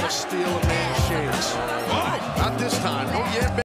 steal a man's chance. Not this time. Oh, yeah,